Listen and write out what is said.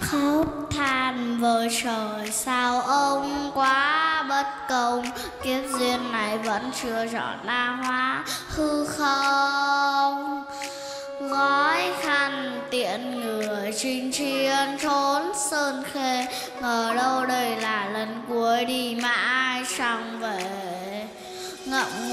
Khóc than với trời sao ông quá bất công, kiếp duyên này vẫn chưa trọn la hóa hư không. Gói khăn tiễn ngựa chinh chiến trốn sơn khê, ngờ đâu đây là lần cuối đi mãi chẳng về. Ngậm